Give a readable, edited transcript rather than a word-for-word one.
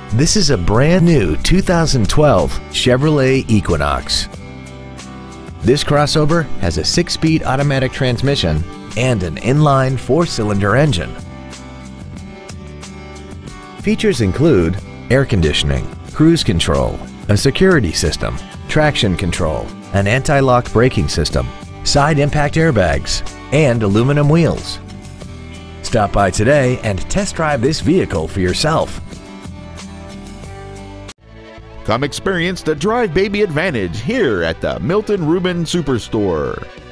This is a brand new 2012 Chevrolet Equinox. This crossover has a 6-speed automatic transmission and an inline 4-cylinder engine. Features include air conditioning, cruise control, a security system, traction control, an anti-lock braking system, side impact airbags, and aluminum wheels. Stop by today and test drive this vehicle for yourself. Come experience the Drive Baby advantage here at the Milton Ruben Superstore.